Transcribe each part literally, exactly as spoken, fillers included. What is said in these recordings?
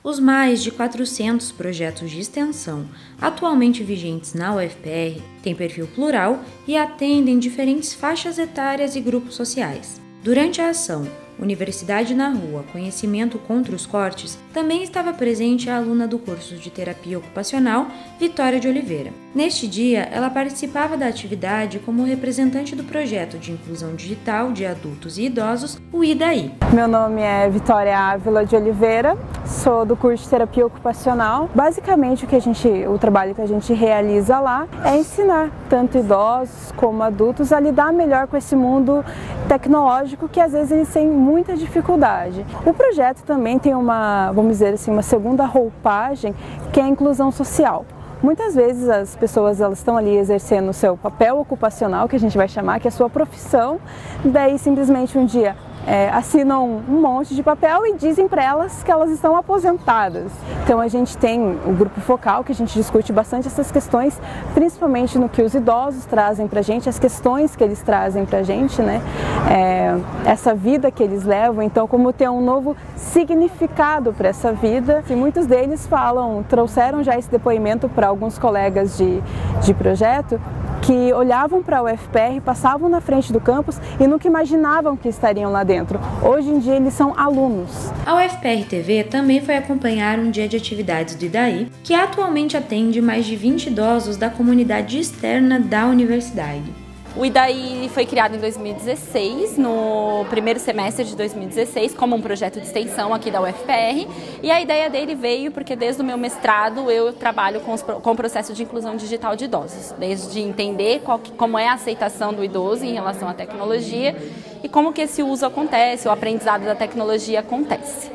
Os mais de quatrocentos projetos de extensão atualmente vigentes na U F P R têm perfil plural e atendem diferentes faixas etárias e grupos sociais. Durante a ação Universidade na Rua, Conhecimento contra os Cortes, também estava presente a aluna do curso de Terapia Ocupacional, Vitória de Oliveira. Neste dia, ela participava da atividade como representante do projeto de inclusão digital de adultos e idosos, o I D A I. Meu nome é Vitória Ávila de Oliveira, sou do curso de Terapia Ocupacional. Basicamente, o, que a gente, o trabalho que a gente realiza lá é ensinar tanto idosos como adultos a lidar melhor com esse mundo tecnológico que às vezes eles têm muita dificuldade. O projeto também tem uma, vamos dizer assim, uma segunda roupagem, que é a inclusão social. Muitas vezes as pessoas elas estão ali exercendo o seu papel ocupacional, que a gente vai chamar, que é a sua profissão, daí simplesmente um dia é, assinam um monte de papel e dizem para elas que elas estão aposentadas. Então a gente tem o grupo focal, que a gente discute bastante essas questões, principalmente no que os idosos trazem para a gente, as questões que eles trazem para a gente, né? É, essa vida que eles levam, então como ter um novo significado para essa vida. E muitos deles falam, trouxeram já esse depoimento para alguns colegas de, de projeto, que olhavam para a U F P R, passavam na frente do campus e nunca imaginavam que estariam lá dentro. Hoje em dia eles são alunos. A U F P R T V também foi acompanhar um dia de atividades do I D A I, que atualmente atende mais de vinte idosos da comunidade externa da universidade. O I D A I foi criado em dois mil e dezesseis, no primeiro semestre de dois mil e dezesseis, como um projeto de extensão aqui da U F P R, e a ideia dele veio porque desde o meu mestrado eu trabalho com, os, com o processo de inclusão digital de idosos, desde entender qual que, como é a aceitação do idoso em relação à tecnologia e como que esse uso acontece, o aprendizado da tecnologia acontece.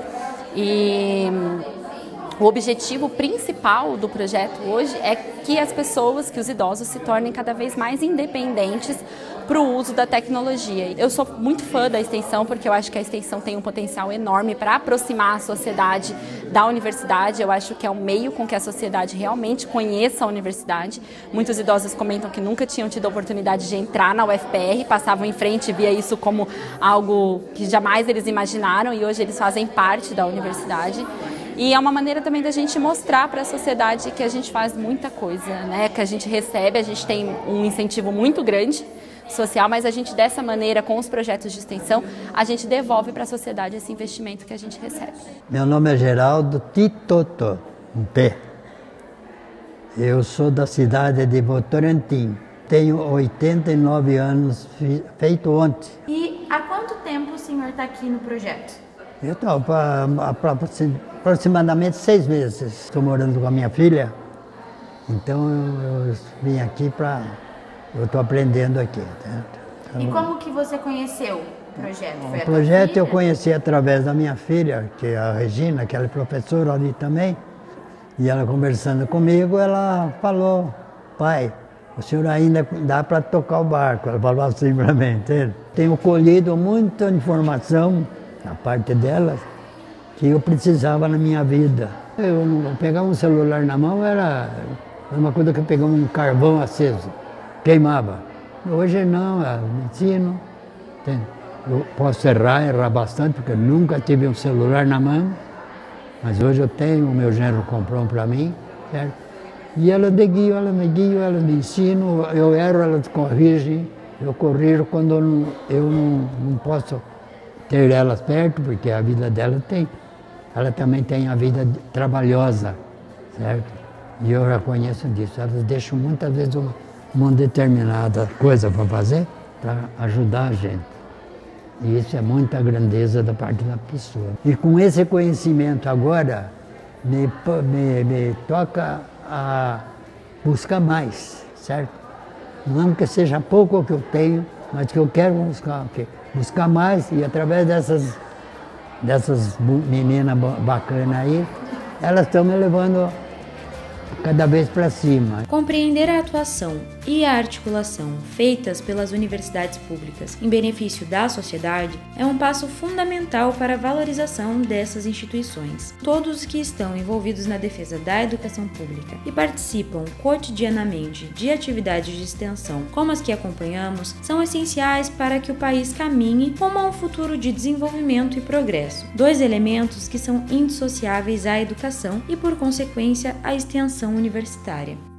E o objetivo principal do projeto hoje é que as pessoas, que os idosos se tornem cada vez mais independentes para o uso da tecnologia. Eu sou muito fã da extensão porque eu acho que a extensão tem um potencial enorme para aproximar a sociedade da universidade. Eu acho que é um meio com que a sociedade realmente conheça a universidade. Muitos idosos comentam que nunca tinham tido a oportunidade de entrar na U F P R, passavam em frente e via isso como algo que jamais eles imaginaram e hoje eles fazem parte da universidade. E é uma maneira também da gente mostrar para a sociedade que a gente faz muita coisa, né? Que a gente recebe, a gente tem um incentivo muito grande social, mas a gente dessa maneira, com os projetos de extensão, a gente devolve para a sociedade esse investimento que a gente recebe. Meu nome é Geraldo Titotó, um T. Eu sou da cidade de Votorantim. Tenho oitenta e nove anos, feito ontem. E há quanto tempo o senhor está aqui no projeto? Eu estou para aproximadamente seis meses. Estou morando com a minha filha, então eu, eu vim aqui para... Eu estou aprendendo aqui. Tá? Então, e como que você conheceu o projeto? Foi o projeto eu conheci através da minha filha, que é a Regina, que ela é professora ali também. E ela conversando comigo, ela falou, pai, o senhor ainda dá para tocar o barco. Ela falou assim para mim, entende? Tenho colhido muita informação a parte delas, que eu precisava na minha vida. Eu não pegar um celular na mão era uma coisa que eu pegava um carvão aceso, queimava. Hoje não, eu ensino. Eu posso errar, errar bastante, porque eu nunca tive um celular na mão, mas hoje eu tenho, o meu genro comprou um para mim, certo? E ela me guia, ela me guia, ela me ensina, eu erro, ela corrige, eu corrijo quando eu não, eu não, não posso ter elas perto, porque a vida dela tem. Ela também tem a vida trabalhosa, certo? E eu já conheço disso. Elas deixam muitas vezes uma, uma determinada coisa para fazer, para ajudar a gente. E isso é muita grandeza da parte da pessoa. E com esse conhecimento agora, me, me, me toca a buscar mais, certo? Não que seja pouco o que eu tenho, mas que eu quero buscar o quê? Buscar mais, e através dessas, dessas meninas bacanas aí, elas estão me levando cada vez para cima. Compreender a atuação e a articulação feitas pelas universidades públicas em benefício da sociedade é um passo fundamental para a valorização dessas instituições. Todos que estão envolvidos na defesa da educação pública e participam cotidianamente de atividades de extensão como as que acompanhamos são essenciais para que o país caminhe rumo a um futuro de desenvolvimento e progresso, dois elementos que são indissociáveis à educação e, por consequência, à extensão universitária.